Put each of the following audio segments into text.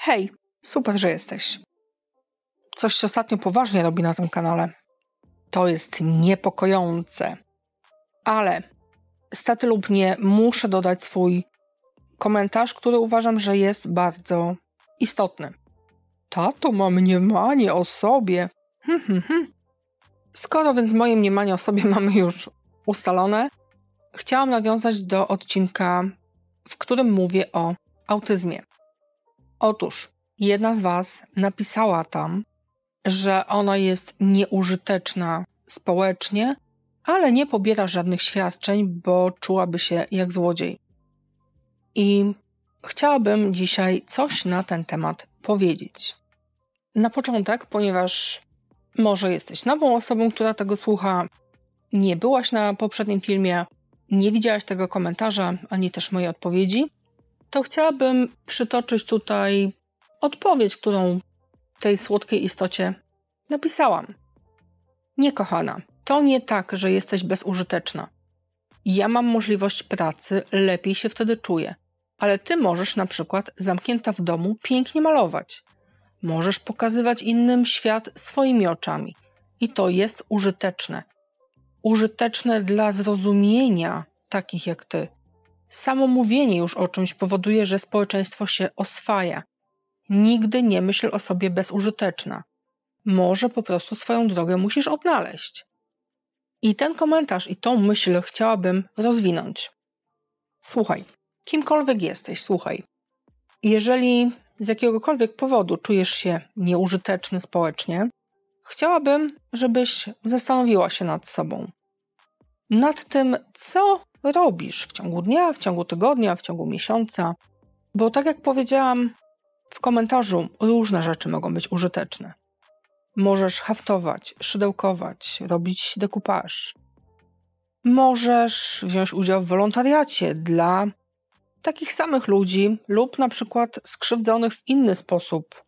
Hej, super, że jesteś. Coś się ostatnio poważnie robi na tym kanale. To jest niepokojące. Ale stety lub nie, muszę dodać swój komentarz, który uważam, że jest bardzo istotny. Tato ma mniemanie o sobie. Skoro więc moje mniemanie o sobie mamy już ustalone, chciałam nawiązać do odcinka, w którym mówię o autyzmie. Otóż jedna z Was napisała tam, że ona jest nieużyteczna społecznie, ale nie pobiera żadnych świadczeń, bo czułaby się jak złodziej. I chciałabym dzisiaj coś na ten temat powiedzieć. Na początek, ponieważ może jesteś nową osobą, która tego słucha, nie byłaś na poprzednim filmie, nie widziałaś tego komentarza, ani też mojej odpowiedzi, to chciałabym przytoczyć tutaj odpowiedź, którą tej słodkiej istocie napisałam. Nie, kochana, to nie tak, że jesteś bezużyteczna. Ja mam możliwość pracy, lepiej się wtedy czuję. Ale ty możesz na przykład zamknięta w domu pięknie malować. Możesz pokazywać innym świat swoimi oczami. I to jest użyteczne. Użyteczne dla zrozumienia takich jak ty. Samo mówienie już o czymś powoduje, że społeczeństwo się oswaja. Nigdy nie myśl o sobie bezużyteczna. Może po prostu swoją drogę musisz odnaleźć. I ten komentarz i tą myśl chciałabym rozwinąć. Słuchaj, kimkolwiek jesteś, słuchaj. Jeżeli z jakiegokolwiek powodu czujesz się nieużyteczny społecznie, chciałabym, żebyś zastanowiła się nad sobą. Nad tym, co robisz w ciągu dnia, w ciągu tygodnia, w ciągu miesiąca. Bo tak jak powiedziałam w komentarzu, różne rzeczy mogą być użyteczne. Możesz haftować, szydełkować, robić dekupaż. Możesz wziąć udział w wolontariacie dla takich samych ludzi lub na przykład skrzywdzonych w inny sposób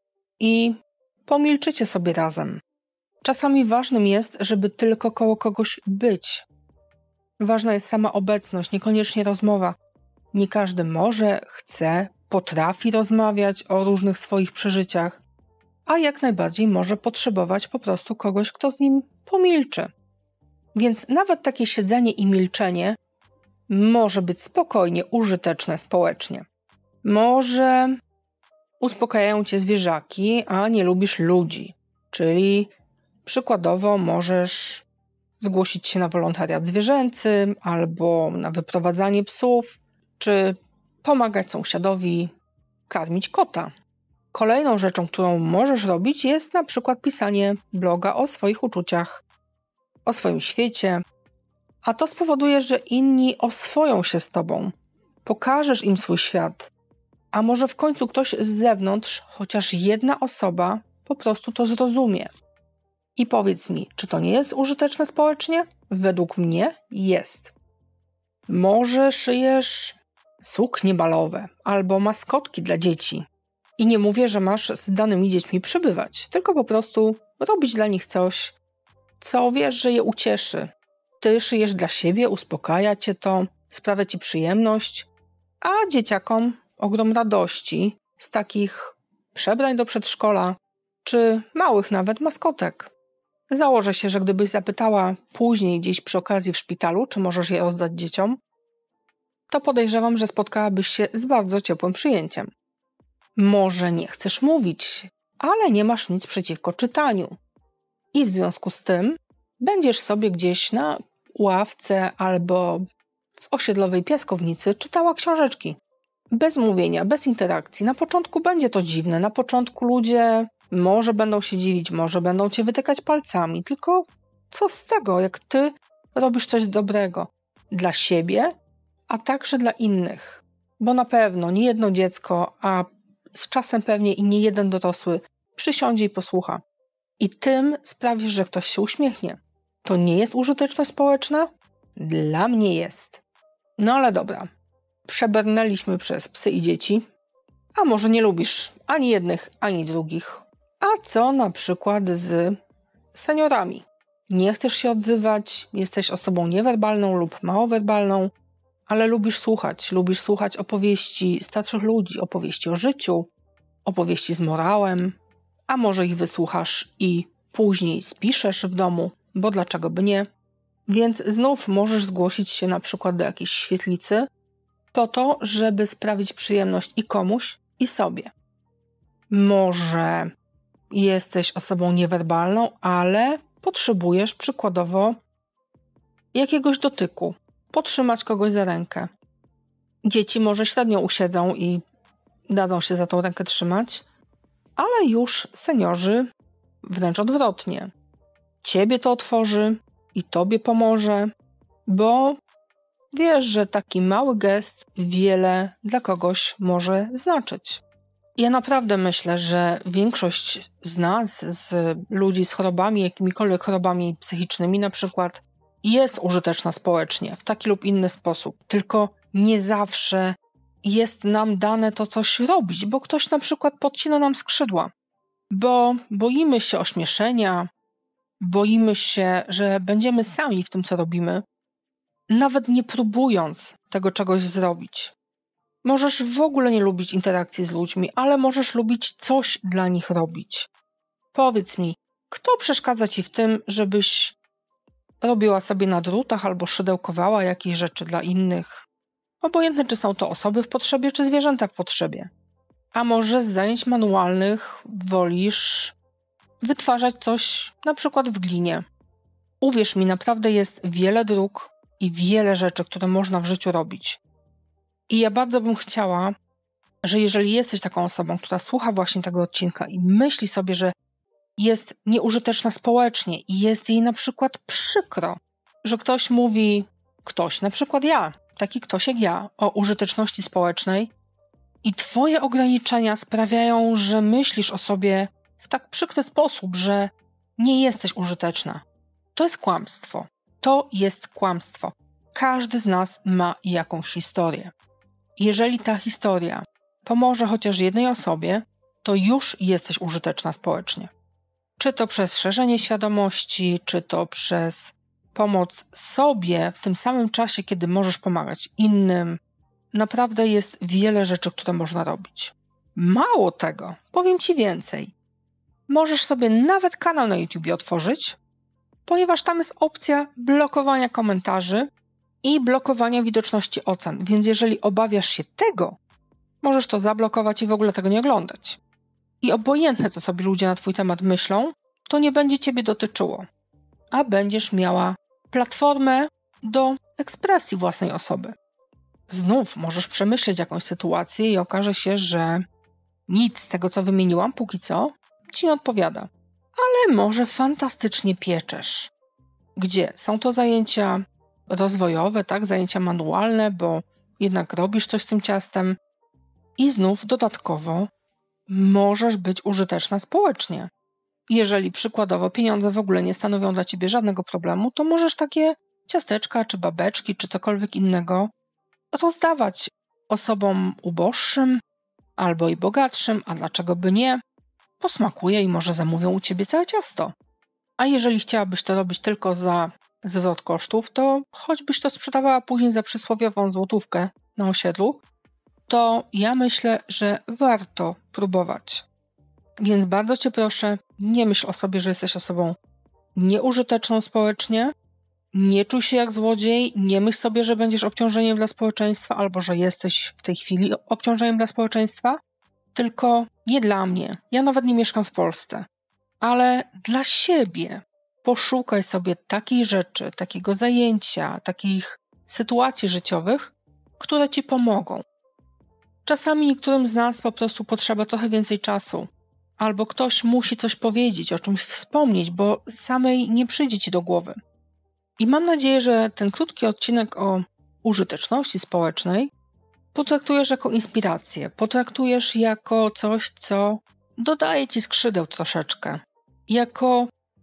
i pomilczycie sobie razem. Czasami ważnym jest, żeby tylko koło kogoś być. Ważna jest sama obecność, niekoniecznie rozmowa. Nie każdy może, chce, potrafi rozmawiać o różnych swoich przeżyciach, a jak najbardziej może potrzebować po prostu kogoś, kto z nim pomilczy. Więc nawet takie siedzenie i milczenie może być spokojnie użyteczne społecznie. Może uspokajają cię zwierzaki, a nie lubisz ludzi. Czyli przykładowo możesz zgłosić się na wolontariat zwierzęcy albo na wyprowadzanie psów, czy pomagać sąsiadowi karmić kota. Kolejną rzeczą, którą możesz robić, jest na przykład pisanie bloga o swoich uczuciach, o swoim świecie, a to spowoduje, że inni oswoją się z tobą. Pokażesz im swój świat, a może w końcu ktoś z zewnątrz, chociaż jedna osoba, po prostu to zrozumie. I powiedz mi, czy to nie jest użyteczne społecznie? Według mnie jest. Może szyjesz suknie balowe albo maskotki dla dzieci. I nie mówię, że masz z danymi dziećmi przebywać, tylko po prostu robić dla nich coś, co wiesz, że je ucieszy. Ty szyjesz dla siebie, uspokaja cię to, sprawia ci przyjemność, a dzieciakom ogrom radości z takich przebrań do przedszkola, czy małych nawet maskotek. Założę się, że gdybyś zapytała później gdzieś przy okazji w szpitalu, czy możesz je rozdać dzieciom, to podejrzewam, że spotkałabyś się z bardzo ciepłym przyjęciem. Może nie chcesz mówić, ale nie masz nic przeciwko czytaniu. I w związku z tym będziesz sobie gdzieś na ławce albo w osiedlowej piaskownicy czytała książeczki. Bez mówienia, bez interakcji. Na początku będzie to dziwne. Na początku ludzie może będą się dziwić, może będą cię wytykać palcami. Tylko co z tego, jak ty robisz coś dobrego dla siebie, a także dla innych. Bo na pewno nie jedno dziecko, a z czasem pewnie i nie jeden dorosły przysiądzie i posłucha. I tym sprawisz, że ktoś się uśmiechnie. To nie jest użyteczność społeczna? Dla mnie jest. No ale dobra. Przebrnęliśmy przez psy i dzieci. A może nie lubisz ani jednych, ani drugich. A co na przykład z seniorami? Nie chcesz się odzywać, jesteś osobą niewerbalną lub małowerbalną, ale lubisz słuchać opowieści starszych ludzi, opowieści o życiu, opowieści z morałem, a może ich wysłuchasz i później spiszesz w domu, bo dlaczego by nie? Więc znów możesz zgłosić się na przykład do jakiejś świetlicy po to, żeby sprawić przyjemność i komuś, i sobie. Może jesteś osobą niewerbalną, ale potrzebujesz przykładowo jakiegoś dotyku, potrzymać kogoś za rękę. Dzieci może średnio usiedzą i dadzą się za tą rękę trzymać, ale już seniorzy wręcz odwrotnie. Ciebie to otworzy i tobie pomoże, bo wiesz, że taki mały gest wiele dla kogoś może znaczyć. Ja naprawdę myślę, że większość z nas, z ludzi z chorobami, jakimikolwiek chorobami psychicznymi na przykład, jest użyteczna społecznie w taki lub inny sposób. Tylko nie zawsze jest nam dane to coś robić, bo ktoś na przykład podcina nam skrzydła, bo boimy się ośmieszenia, boimy się, że będziemy sami w tym, co robimy, nawet nie próbując tego czegoś zrobić. Możesz w ogóle nie lubić interakcji z ludźmi, ale możesz lubić coś dla nich robić. Powiedz mi, kto przeszkadza ci w tym, żebyś robiła sobie na drutach albo szydełkowała jakieś rzeczy dla innych? Obojętne, czy są to osoby w potrzebie, czy zwierzęta w potrzebie. A może z zajęć manualnych wolisz wytwarzać coś na przykład w glinie. Uwierz mi, naprawdę jest wiele dróg i wiele rzeczy, które można w życiu robić. I ja bardzo bym chciała, że jeżeli jesteś taką osobą, która słucha właśnie tego odcinka i myśli sobie, że jest nieużyteczna społecznie i jest jej na przykład przykro, że ktoś mówi, na przykład ja, taki ktoś jak ja, o użyteczności społecznej i twoje ograniczenia sprawiają, że myślisz o sobie w tak przykry sposób, że nie jesteś użyteczna. To jest kłamstwo. To jest kłamstwo. Każdy z nas ma jakąś historię. Jeżeli ta historia pomoże chociaż jednej osobie, to już jesteś użyteczna społecznie. Czy to przez szerzenie świadomości, czy to przez pomoc sobie w tym samym czasie, kiedy możesz pomagać innym. Naprawdę jest wiele rzeczy, które można robić. Mało tego, powiem ci więcej. Możesz sobie nawet kanał na YouTubie otworzyć, ponieważ tam jest opcja blokowania komentarzy i blokowania widoczności ocen. Więc jeżeli obawiasz się tego, możesz to zablokować i w ogóle tego nie oglądać. I obojętne, co sobie ludzie na twój temat myślą, to nie będzie ciebie dotyczyło. A będziesz miała platformę do ekspresji własnej osoby. Znów możesz przemyśleć jakąś sytuację i okaże się, że nic z tego, co wymieniłam, póki co, ci nie odpowiada. Ale może fantastycznie pieczesz. Gdzie? Są to zajęcia rozwojowe, tak? Zajęcia manualne, bo jednak robisz coś z tym ciastem. I znów dodatkowo możesz być użyteczna społecznie. Jeżeli przykładowo pieniądze w ogóle nie stanowią dla ciebie żadnego problemu, to możesz takie ciasteczka, czy babeczki, czy cokolwiek innego rozdawać osobom uboższym albo i bogatszym, a dlaczego by nie? Posmakuje i może zamówią u ciebie całe ciasto. A jeżeli chciałabyś to robić tylko za zwrot kosztów, to choćbyś to sprzedawała później za przysłowiową złotówkę na osiedlu, to ja myślę, że warto próbować. Więc bardzo cię proszę, nie myśl o sobie, że jesteś osobą nieużyteczną społecznie, nie czuj się jak złodziej, nie myśl sobie, że będziesz obciążeniem dla społeczeństwa albo że jesteś w tej chwili obciążeniem dla społeczeństwa, tylko nie dla mnie. Ja nawet nie mieszkam w Polsce, ale dla siebie. Poszukaj sobie takiej rzeczy, takiego zajęcia, takich sytuacji życiowych, które ci pomogą. Czasami niektórym z nas po prostu potrzeba trochę więcej czasu. Albo ktoś musi coś powiedzieć, o czymś wspomnieć, bo samej nie przyjdzie ci do głowy. I mam nadzieję, że ten krótki odcinek o użyteczności społecznej potraktujesz jako inspirację, potraktujesz jako coś, co dodaje ci skrzydeł troszeczkę. Jako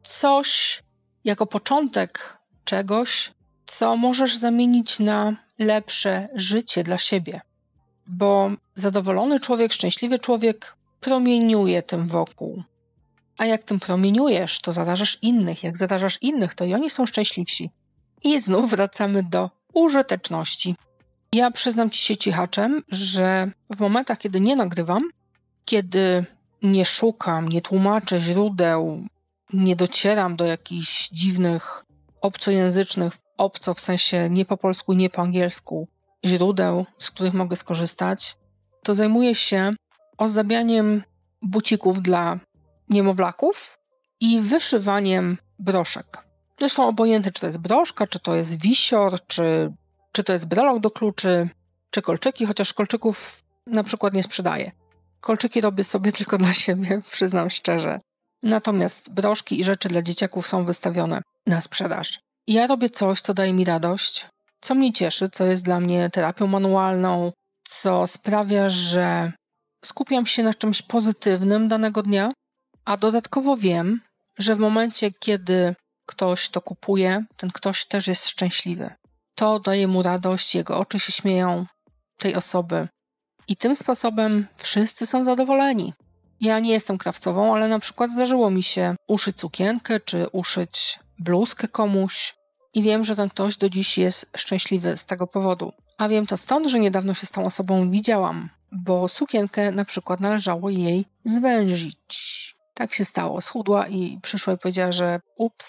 coś, jako początek czegoś, co możesz zamienić na lepsze życie dla siebie. Bo zadowolony człowiek, szczęśliwy człowiek promieniuje tym wokół. A jak tym promieniujesz, to zarażasz innych. Jak zarażasz innych, to i oni są szczęśliwsi. I znów wracamy do użyteczności. Ja przyznam ci się cichaczem, że w momentach, kiedy nie nagrywam, kiedy nie szukam, nie tłumaczę źródeł, nie docieram do jakichś dziwnych, obcojęzycznych, obco w sensie nie po polsku, nie po angielsku, źródeł, z których mogę skorzystać, to zajmuję się ozdabianiem bucików dla niemowlaków i wyszywaniem broszek. Zresztą obojętne, czy to jest broszka, czy to jest wisior, czy to jest brelok do kluczy, czy kolczyki, chociaż kolczyków na przykład nie sprzedaję. Kolczyki robię sobie tylko dla siebie, przyznam szczerze. Natomiast broszki i rzeczy dla dzieciaków są wystawione na sprzedaż. I ja robię coś, co daje mi radość, co mnie cieszy, co jest dla mnie terapią manualną, co sprawia, że skupiam się na czymś pozytywnym danego dnia, a dodatkowo wiem, że w momencie, kiedy ktoś to kupuje, ten ktoś też jest szczęśliwy. To daje mu radość, jego oczy się śmieją, tej osoby. I tym sposobem wszyscy są zadowoleni. Ja nie jestem krawcową, ale na przykład zdarzyło mi się uszyć sukienkę, czy uszyć bluzkę komuś i wiem, że ten ktoś do dziś jest szczęśliwy z tego powodu. A wiem to stąd, że niedawno się z tą osobą widziałam, bo sukienkę na przykład należało jej zwęzić. Tak się stało. Schudła i przyszła i powiedziała, że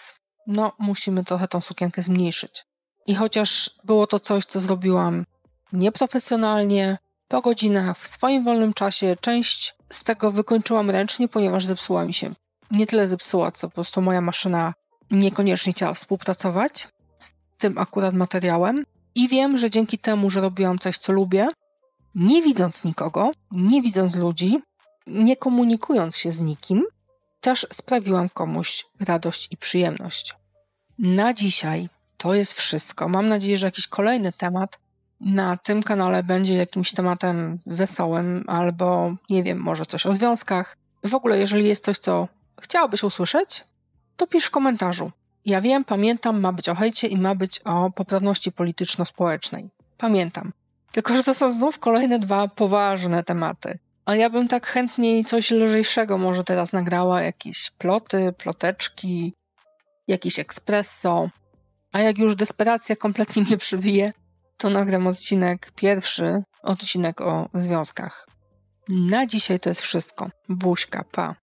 musimy trochę tą sukienkę zmniejszyć. I chociaż było to coś, co zrobiłam nieprofesjonalnie, po godzinach, w swoim wolnym czasie, część z tego wykończyłam ręcznie, ponieważ zepsuła mi się. Nie tyle zepsuła, co po prostu moja maszyna niekoniecznie chciała współpracować z tym akurat materiałem. I wiem, że dzięki temu, że robiłam coś, co lubię, nie widząc nikogo, nie widząc ludzi, nie komunikując się z nikim, też sprawiłam komuś radość i przyjemność. Na dzisiaj to jest wszystko. Mam nadzieję, że jakiś kolejny temat na tym kanale będzie jakimś tematem wesołym albo, nie wiem, może coś o związkach. W ogóle, jeżeli jest coś, co chciałabyś usłyszeć, to pisz w komentarzu. Ja wiem, pamiętam, ma być o hejcie i ma być o poprawności polityczno-społecznej. Pamiętam. Tylko że to są znów kolejne dwa poważne tematy. A ja bym tak chętniej coś lżejszego może teraz nagrała, jakieś ploty, ploteczki, jakiś espresso. A jak już desperacja kompletnie mnie przybije, to nagram pierwszy odcinek o związkach. Na dzisiaj to jest wszystko. Buźka, pa.